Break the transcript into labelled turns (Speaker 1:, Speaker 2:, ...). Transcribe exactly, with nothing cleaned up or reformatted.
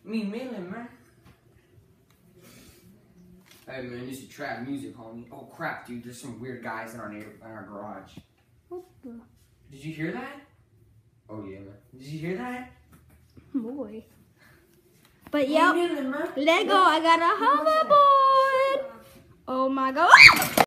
Speaker 1: Me million, man. Hey man, this is trap music, homie. Oh crap, dude, there's some weird guys in our neighbor in our garage.
Speaker 2: What the?
Speaker 1: Did you hear that? Oh yeah, man. Did you hear that?
Speaker 2: Boy. But yep,
Speaker 1: Hey, million, man.
Speaker 2: Lego, I got a hoverboard. Oh my god.